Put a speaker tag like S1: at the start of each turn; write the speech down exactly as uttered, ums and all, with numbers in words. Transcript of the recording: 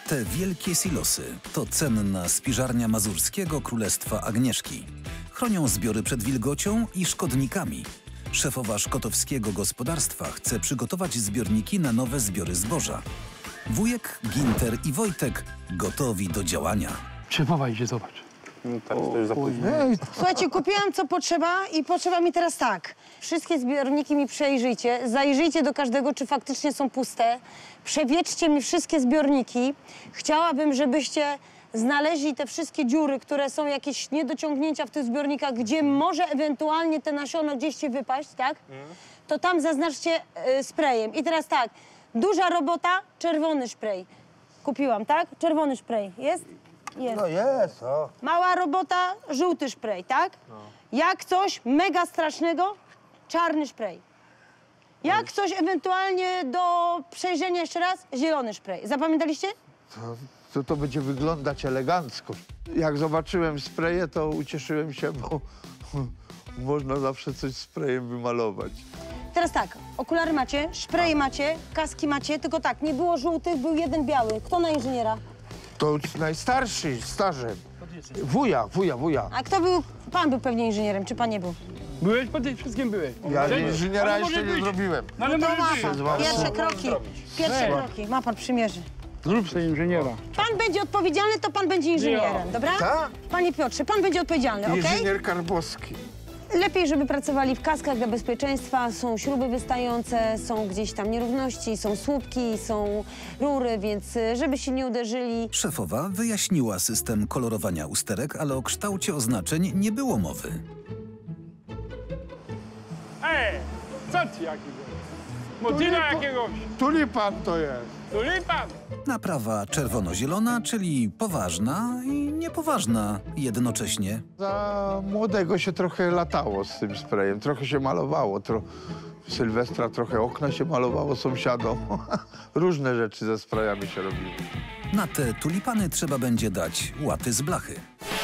S1: Te wielkie silosy to cenna spiżarnia mazurskiego Królestwa Agnieszki. Chronią zbiory przed wilgocią i szkodnikami. Szefowa szkotowskiego gospodarstwa chce przygotować zbiorniki na nowe zbiory zboża. Wujek, Ginter i Wojtek gotowi do działania.
S2: Szefowa idzie, zobacz.
S3: No, teraz to już za późno.
S4: Słuchajcie, kupiłam co potrzeba i potrzeba mi teraz tak. Wszystkie zbiorniki mi przejrzyjcie, zajrzyjcie do każdego, czy faktycznie są puste. Przewietrzcie mi wszystkie zbiorniki. Chciałabym, żebyście znaleźli te wszystkie dziury, które są jakieś niedociągnięcia w tych zbiornikach, gdzie może ewentualnie te nasiona gdzieś ci wypaść, tak? To tam zaznaczcie y, sprayem. I teraz tak, duża robota, czerwony spray. Kupiłam, tak? Czerwony spray. Jest? Jest.
S3: No jest, o.
S4: Mała robota, żółty spray, tak? No. Jak coś mega strasznego, czarny spray. Jak coś ewentualnie do przejrzenia jeszcze raz, zielony spray. Zapamiętaliście?
S5: To, to, to będzie wyglądać elegancko. Jak zobaczyłem spreje, to ucieszyłem się, bo można zawsze coś sprayem wymalować.
S4: Teraz tak, okulary macie, spray macie, kaski macie, tylko tak, nie było żółtych, był jeden biały. Kto na inżyniera?
S5: To najstarszy, starzem. Wuja, wuja, wuja.
S4: A kto był? Pan był pewnie inżynierem, czy pan nie był?
S2: Byłeś po tym wszystkim byłeś.
S5: Ja
S2: Cześć.
S5: inżyniera
S2: Ale
S5: jeszcze
S2: może
S5: nie
S2: być.
S5: zrobiłem.
S2: No ale
S4: To
S2: może
S4: ma
S2: być.
S4: pan. Pierwsze kroki. Pierwsze kroki. Ma pan przymierzy.
S2: Zrób sobie inżyniera.
S4: Pan będzie odpowiedzialny, to pan będzie inżynierem, dobra?
S5: Tak?
S4: Panie Piotrze, pan będzie odpowiedzialny, okej?
S5: Inżynier Karbowski.
S4: Lepiej, żeby pracowali w kaskach dla bezpieczeństwa. Są śruby wystające, są gdzieś tam nierówności, są słupki, są rury, więc y, żeby się nie uderzyli.
S1: Szefowa wyjaśniła system kolorowania usterek, ale o kształcie oznaczeń nie było mowy.
S2: Ej, co ci jakiego? Motyla jakiegoś.
S5: Tulipan to jest.
S2: Tulipan.
S1: Naprawa czerwono-zielona, czyli poważna i niepoważna jednocześnie.
S5: Za młodego się trochę latało z tym sprayem, trochę się malowało. Tro... Sylwestra trochę okna się malowało sąsiadom. Różne rzeczy ze sprayami się robiły.
S1: Na te tulipany trzeba będzie dać łaty z blachy.